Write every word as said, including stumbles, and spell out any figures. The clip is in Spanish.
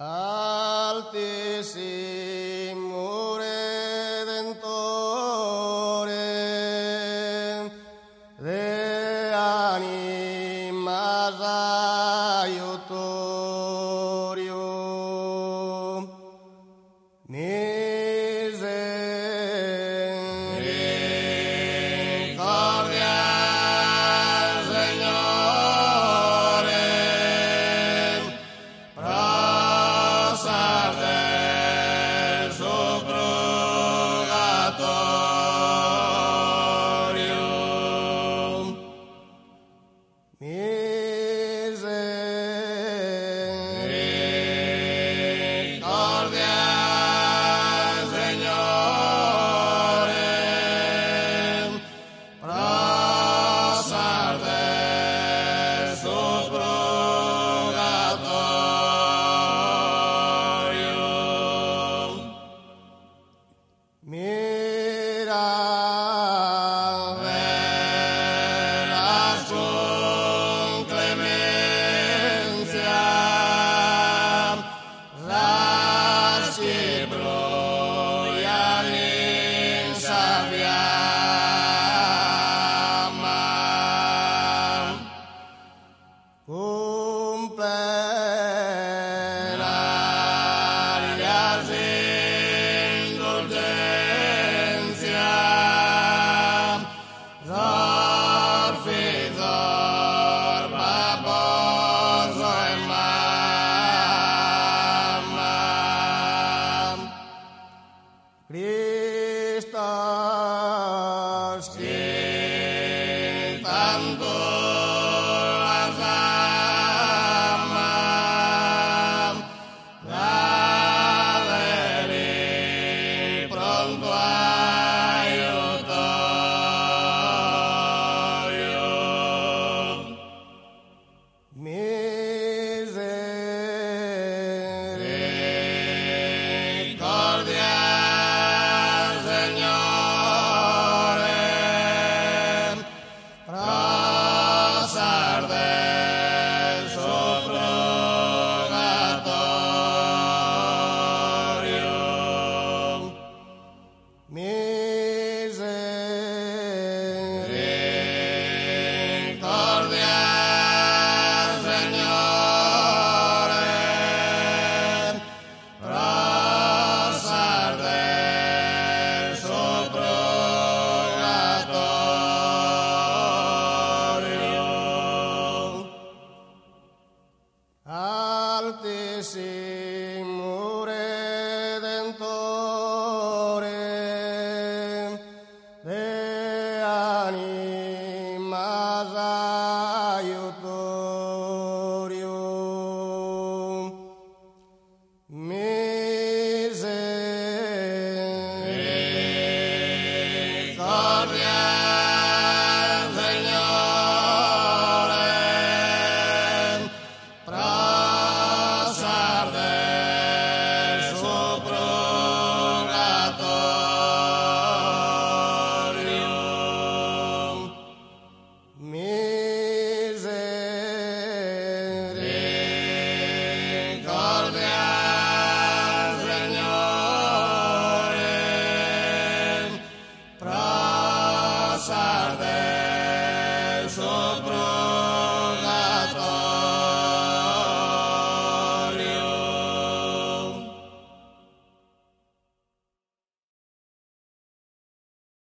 Altissimo Redentore de animas aiutorium, misericordia, Señore, prosar del su purgatorium. Misericordia, Señore, prosar del su purgatorium. Mira, verás con clemencia, rascibro y sabiama, cumplirás indulgencia, Zorfidor, baboso y mama. Cristo, si tanto las ama, dale pronto aiutorium. Misericordia, Señore, prosar del su purgatorium. Misericordia, Señore, prosar del su purgatorium. Altissimo Re